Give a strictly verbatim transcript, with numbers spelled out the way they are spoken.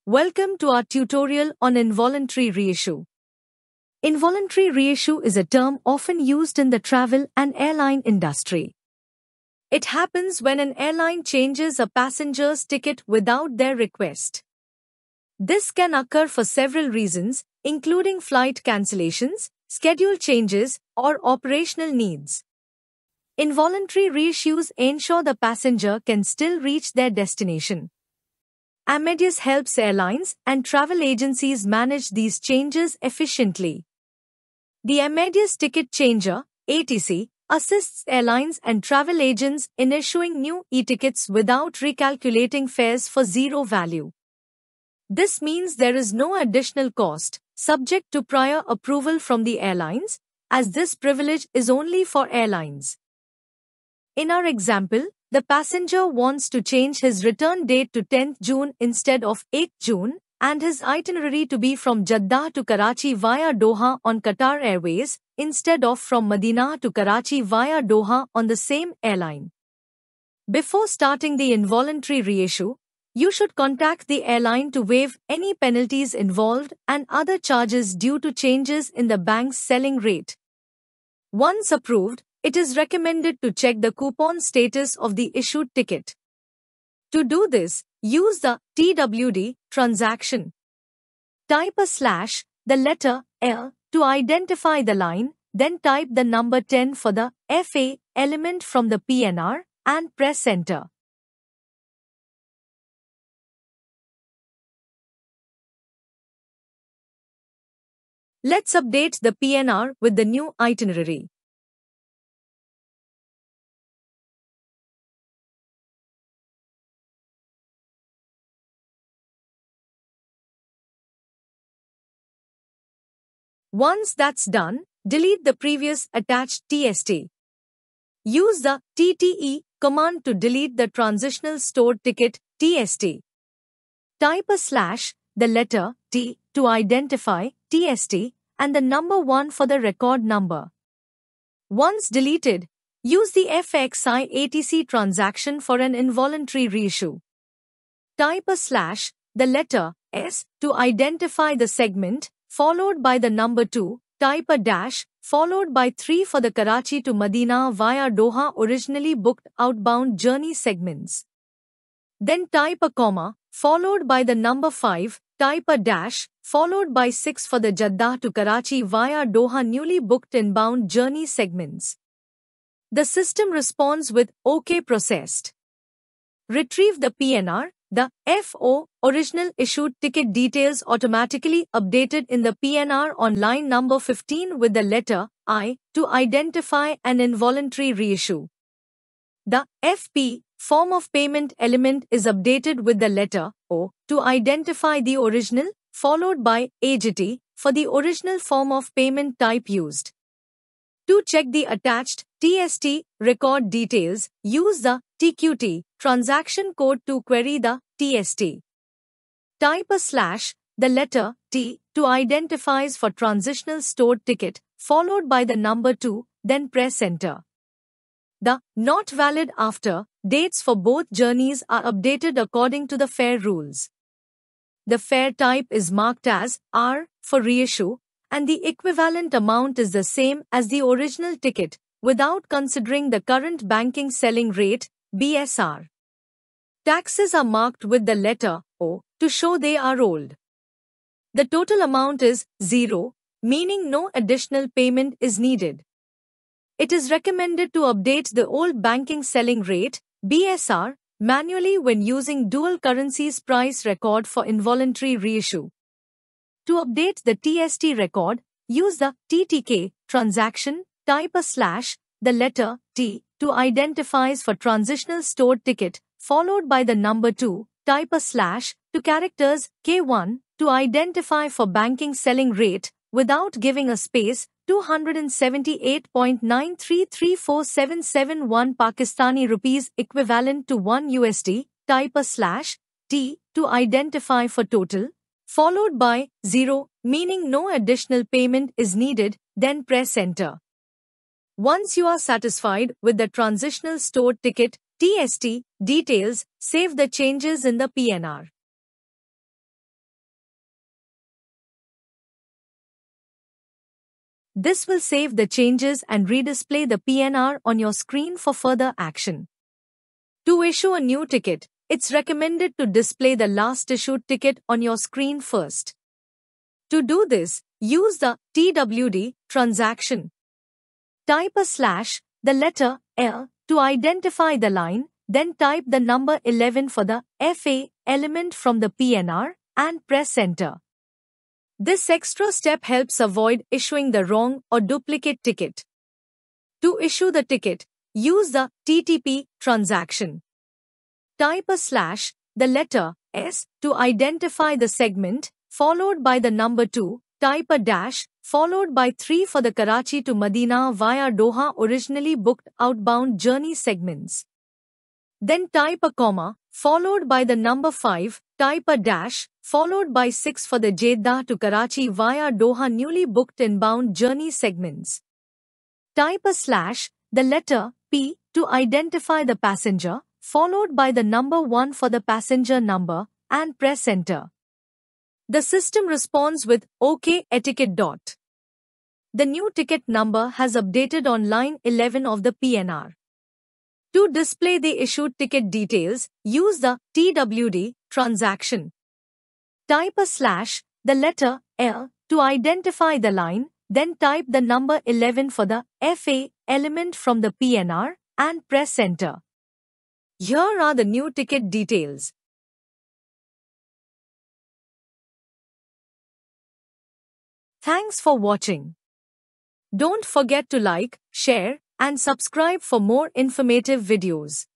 Welcome to our tutorial on involuntary reissue. Involuntary reissue is a term often used in the travel and airline industry. It happens when an airline changes a passenger's ticket without their request. This can occur for several reasons, including flight cancellations, schedule changes, or operational needs. Involuntary reissues ensure the passenger can still reach their destination. Amadeus helps airlines and travel agencies manage these changes efficiently. The Amadeus Ticket Changer (A T C) assists airlines and travel agents in issuing new e-tickets without recalculating fares for zero value. This means there is no additional cost, subject to prior approval from the airlines, as this privilege is only for airlines. In our example, the passenger wants to change his return date to tenth June instead of eighth June, and his itinerary to be from Jeddah to Karachi via Doha on Qatar Airways, instead of from Medina to Karachi via Doha on the same airline. Before starting the involuntary reissue, you should contact the airline to waive any penalties involved and other charges due to changes in the bank's selling rate. Once approved, it is recommended to check the coupon status of the issued ticket. To do this, use the T W D transaction. Type a slash, the letter L, to identify the line, then type the number ten for the F A element from the P N R, and press enter. Let's update the P N R with the new itinerary. Once that's done, delete the previous attached T S T. Use the T T E command to delete the transitional stored ticket T S T. Type a slash, the letter T, to identify T S T, and the number one for the record number. Once deleted, use the F X I A T C transaction for an involuntary reissue. Type a slash, the letter S, to identify the segment, followed by the number two, type a dash, followed by three for the Karachi to Medina via Doha originally booked outbound journey segments. Then type a comma, followed by the number five, type a dash, followed by six for the Jeddah to Karachi via Doha newly booked inbound journey segments. The system responds with OK processed. Retrieve the P N R. The F O original issued ticket details automatically updated in the P N R on line number fifteen with the letter I to identify an involuntary reissue. The F P form of payment element is updated with the letter O to identify the original, followed by A G T for the original form of payment type used. To check the attached T S T record details, use the T Q T transaction code to query the T S T. Type a slash, the letter T, to identifies for transitional stored ticket, followed by the number two, then press enter. The not valid after dates for both journeys are updated according to the fare rules. The fare type is marked as R for reissue, and the equivalent amount is the same as the original ticket, without considering the current banking selling rate, B S R. Taxes are marked with the letter O to show they are old. The total amount is zero, meaning no additional payment is needed. It is recommended to update the old banking selling rate, B S R, manually when using dual currencies price record for involuntary reissue. To update the T S T record, use the T T K transaction, type a slash, the letter T, to identifies for transitional stored ticket, followed by the number two, type a slash, to characters K one, to identify for banking selling rate, without giving a space, two hundred seventy-eight point nine three three four seven seven one Pakistani rupees equivalent to one U S D, type a slash, T, to identify for total, followed by zero, meaning no additional payment is needed, then press enter. Once you are satisfied with the transitional stored ticket T S T details, save the changes in the P N R. This will save the changes and redisplay the P N R on your screen for further action. To issue a new ticket, it's recommended to display the last issued ticket on your screen first. To do this, use the T W D transaction. Type a slash, the letter L, to identify the line, then type the number eleven for the F A element from the P N R, and press enter. This extra step helps avoid issuing the wrong or duplicate ticket. To issue the ticket, use the T T P transaction. Type a slash, the letter S, to identify the segment, followed by the number two, type a dash, followed by three for the Karachi to Medina via Doha originally booked outbound journey segments. Then type a comma, followed by the number five, type a dash, followed by six for the Jeddah to Karachi via Doha newly booked inbound journey segments. Type a slash, the letter P, to identify the passenger, followed by the number one for the passenger number, and press enter. The system responds with OK etiquette. Dot. The new ticket number has updated on line eleven of the P N R. To display the issued ticket details, use the T W D transaction. Type a slash, the letter L, to identify the line, then type the number eleven for the F A element from the P N R, and press enter. Here are the new ticket details. Thanks for watching. Don't forget to like, share, and subscribe for more informative videos.